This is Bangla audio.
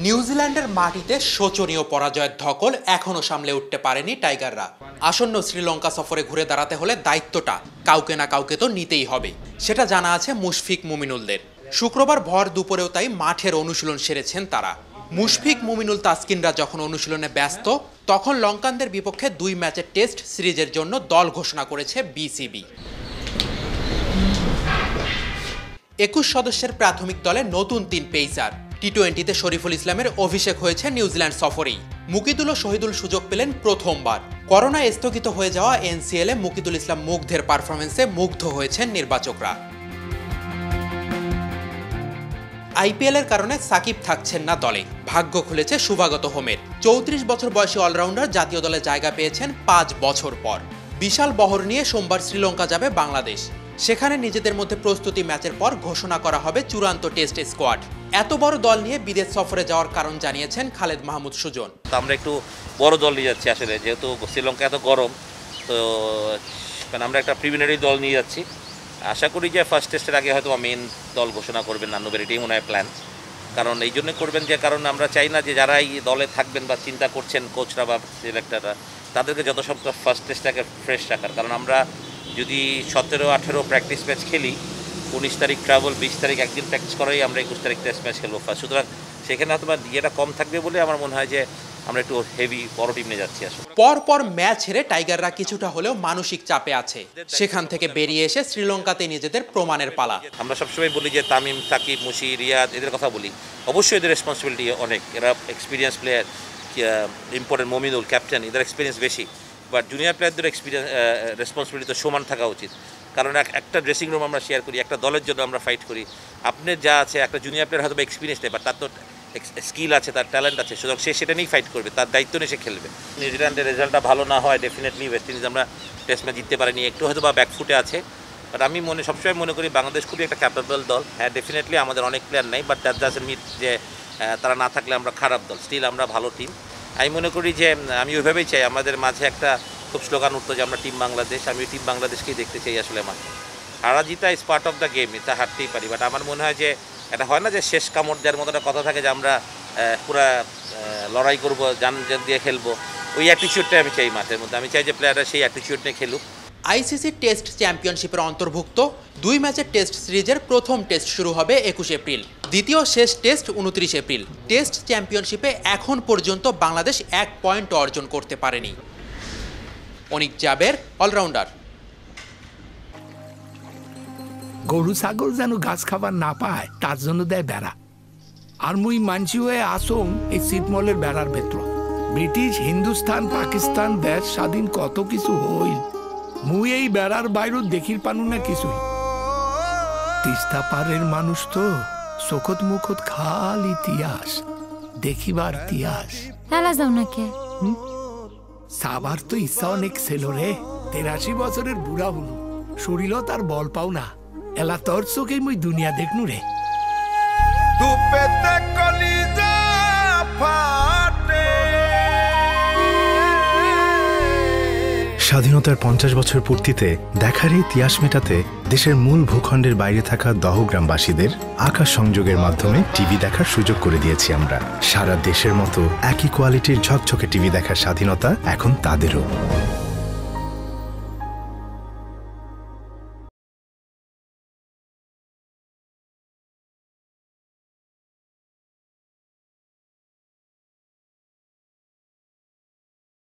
নিউজিল্যান্ডের মাটিতে শোচনীয় পরাজয়ের ধকল এখনো সামলে উঠতে পারেনি টাইগাররা। আসন্ন শ্রীলঙ্কা সফরে ঘুরে দাঁড়াতে হলে দায়িত্বটা কাউকে না কাউকে তো নিতেই হবে, সেটা জানা আছে মুশফিক মুমিনুলদের। শুক্রবার ভর দুপুরেও তাই মাঠের অনুশীলন সেরেছেন তারা। মুশফিক মুমিনুল তাসকিনরা যখন অনুশীলনে ব্যস্ত, তখন লঙ্কানদের বিপক্ষে 2 ম্যাচের টেস্ট সিরিজের জন্য দল ঘোষণা করেছে বিসিবি। 21 সদস্যের প্রাথমিক দলে নতুন 3 পেসার। টি-20তে শরীফুল ইসলামের অভিষেক হয়েছে নিউজিল্যান্ড সফরেই। মুকিদুল ও শহীদুল সুযোগ পেলেন প্রথমবার। করোনায় স্থগিত হয়ে যাওয়া এনসিএলে মুকিদুল ইসলাম মুগ্ধের পারফরমেন্সে মুগ্ধ হয়েছেন নির্বাচকরা। আইপিএলের কারণে সাকিব থাকছেন না দলে, ভাগ্য খুলেছে শুভাগত হোমের। 34 বছর বয়সী অলরাউন্ডার জাতীয় দলে জায়গা পেয়েছেন 5 বছর পর। বিশাল বহর নিয়ে সোমবার শ্রীলঙ্কা যাবে বাংলাদেশ। সেখানে নিজেদের মধ্যে প্রস্তুতি ম্যাচের পর ঘোষণা করা হবে চূড়ান্ত টেস্ট স্কোয়াড। এত বড় দল নিয়ে বিদেশ সফরে যাওয়ার কারণ জানিয়েছেন খালেদ মাহমুদ সুজন। আমরা একটু বড় দল নিয়ে যাচ্ছি, আসলে যেহেতু শ্রীলঙ্কা এত গরম, তো আমরা একটা প্রিলিমিনারি দল নিয়ে যাচ্ছি। আশা করি যে ফার্স্ট টেস্টের আগে হয়তো মেন দল ঘোষণা করবেন নান্নুবের, এটাই মনে হয় প্ল্যান। কারণ এই জন্য করবেন যে কারণ আমরা চাই না যে যারা এই দলে থাকবেন বা চিন্তা করছেন কোচরা বা সিলেক্টররা, তাদেরকে যত সম্ভব ফার্স্ট টেস্টটাকে ফ্রেশ রাখার। কারণ আমরা যদি 17-18 প্র্যাকটিস ম্যাচ খেলি, 19 তারিখ ট্রাভেল, 20 তারিখ একদিন প্র্যাকটিস করাই আমরা 21 তারিখ টেস্ট ম্যাচ খেলবো ফার্স্ট। সুতরাং সেখানে হয়তো ইয়েটা কম থাকবে বলে আমার মনে হয় যে আমরা একটু হেভি বড় টিম নিয়ে যাচ্ছি। আসলে পরপর ম্যাচ হেরে টাইগাররা কিছুটা হলেও মানসিক চাপে আছে। সেখান থেকে বেরিয়ে এসে শ্রীলঙ্কাতে নিজেদের প্রমাণের পালা। আমরা সবসময় বলি যে তামিম, সাকিব, মুশি, রিয়াদ এদের কথা বলি, অবশ্যই এদের রেসপন্সিবিলিটি অনেক। এরা experience player, important Mominul captain, এদের এক্সপিরিয়েন্স বেশি। বাট জুনিয়র প্লেয়ারদের এক্সপিরিয়েন্স রেসপন্সিবিলিটি তো সমান থাকা উচিত। কারণ একটা ড্রেসিং রুম আমরা শেয়ার করি, একটা দলের জন্য আমরা ফাইট করি। আপনার যা আছে, একটা জুনিয়র প্লেয়ার হয়তো এক্সপিরিয়েন্স নেই, বাট তার তো স্কিল আছে, তার ট্যালেন্ট আছে, সুতরাং সে সেটা নিয়েই ফাইট করবে, তার দায়িত্ব নিয়ে সে খেলবে। নিউজিল্যান্ডের রেজাল্টটা ভালো না হয় ডেফিনেটলি ওয়েস্ট ইন্ডিজ আমরা টেস্ট ম্যাচ জিততে পারিনি, একটু হয়তো বা ব্যাকফুটে আছে। বাট আমি সবসময় মনে করি বাংলাদেশ খুবই একটা ক্যাপেবল দল। হ্যাঁ, ডেফিনেটলি আমাদের অনেক প্লেয়ার নাই, বাট দ্যাট ডাজন্ট মিন যে তারা না থাকলে আমরা খারাপ দল। স্টিল আমরা ভালো টিম। আমি মনে করি যে আমি ওইভাবেই চাই আমাদের মাঝে একটা খুব স্লোগান উঠতো যে আমরা টিম বাংলাদেশ। আমি টিম বাংলাদেশকেই দেখতে চাই আসলে মাঠে। হারা জিতা is part of the game, এটা হারতেই পারি। বাট আমার মনে হয় যে এটা হয় না যে শেষ কামড় দেওয়ার মতো একটা কথা থাকে যে আমরা পুরা লড়াই করবো, জান দিয়ে খেলবো। ওই অ্যাটিটিউডটাই আমি চাই মাঠের মধ্যে। আমি চাই যে প্লেয়াররা সেই অ্যাটিটিউড নিয়ে খেলুক। আইসিসি টেস্ট চ্যাম্পিয়নশিপের অন্তর্ভুক্ত 2 ম্যাচের টেস্ট সিরিজের প্রথম টেস্ট শুরু হবে 21 এপ্রিল, দ্বিতীয় শেষ টেস্ট 29 এপ্রিল। টেস্ট চ্যাম্পিয়নশিপে এখন পর্যন্ত বাংলাদেশ 1 পয়েন্ট অর্জন করতে পারেনি। অনিক জাবের, অলরাউন্ডার। গরু ছাগল যেন ঘাস খাবার না পায় তার জন্য দেয় বেড়া। আর মুই মানছি হয়ে আসং এই ছিটমলের বেড়ার ভেতর। ব্রিটিশ, হিন্দুস্তান, পাকিস্তান দেশ স্বাধীন কত কিছু হইল, মুই এই বেড়ার বাইরে দেখির পানু না কিছুই। তিস্তা পারের মানুষ তো চোখত মুখত খাল ইতিহাস, দেখিবার ইতিহাস। হেলা যাও নাকি? সাবার তো ইচ্ছা অনেক ছিল রে। 83 বছরের বুড়া হলো, শরীরও তার বল পাও না। এলা তোর চোখে মুই দুনিয়া দেখনু রে। স্বাধীনতার 50 বছর পূর্তিতে দেখার ইতিহাস মেটাতে দেশের মূল ভূখণ্ডের বাইরে থাকা দহগ্রামবাসীদের আকাশ সংযোগের মাধ্যমে টিভি দেখার সুযোগ করে দিয়েছি আমরা। সারা দেশের মতো একই কোয়ালিটির ঝকঝকে টিভি দেখার স্বাধীনতা এখন তাদেরও।